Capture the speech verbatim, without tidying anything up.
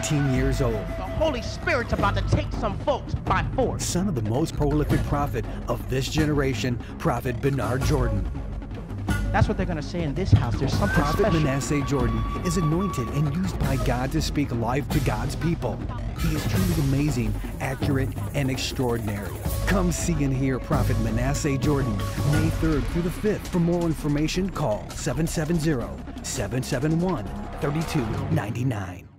eighteen years old. The Holy Spirit's about to take some folks by force. Son of the most prolific prophet of this generation, Prophet Bernard Jordan. That's what they're going to say in this house. There's something Prophet special. Manasseh Jordan is anointed and used by God to speak life to God's people. He is truly amazing, accurate, and extraordinary. Come see and hear Prophet Manasseh Jordan, May third through the fifth. For more information, call seven seven zero, seven seven one, three two nine nine.